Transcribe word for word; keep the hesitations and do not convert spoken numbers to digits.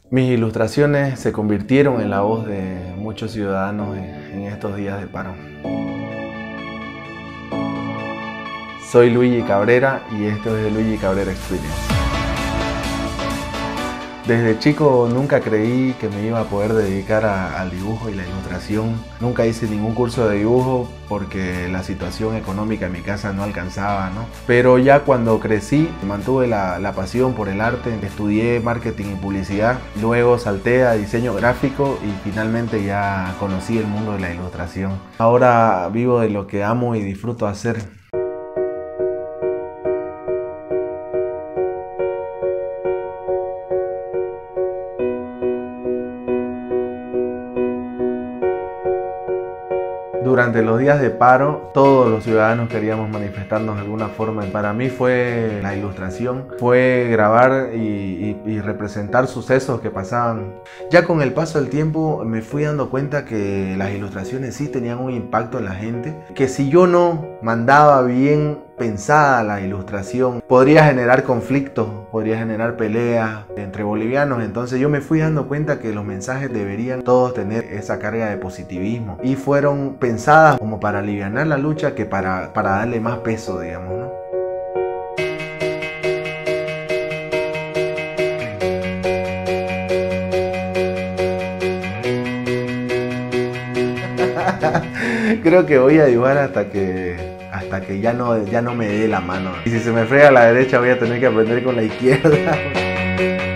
Mis ilustraciones se convirtieron en la voz de muchos ciudadanos en estos días de paro. Soy Luigi Cabrera y esto es el Luigi Cabrera Experience. Desde chico nunca creí que me iba a poder dedicar a, al dibujo y la ilustración. Nunca hice ningún curso de dibujo porque la situación económica en mi casa no alcanzaba, ¿no? Pero ya cuando crecí mantuve la, la pasión por el arte, estudié marketing y publicidad, luego salté a diseño gráfico y finalmente ya conocí el mundo de la ilustración. Ahora vivo de lo que amo y disfruto hacer. Durante los días de paro, todos los ciudadanos queríamos manifestarnos de alguna forma. Para mí fue la ilustración, fue grabar y, y, y representar sucesos que pasaban. Ya con el paso del tiempo me fui dando cuenta que las ilustraciones sí tenían un impacto en la gente, que si yo no mandaba bien pensada la ilustración, podría generar conflictos, podría generar peleas entre bolivianos. Entonces yo me fui dando cuenta que los mensajes deberían todos tener esa carga de positivismo y fueron pensadas como para aliviar la lucha que para, para darle más peso, digamos, ¿no? Creo que voy a dibujar hasta que hasta que ya no, ya no me dé la mano. Y si se me frega a la derecha voy a tener que aprender con la izquierda.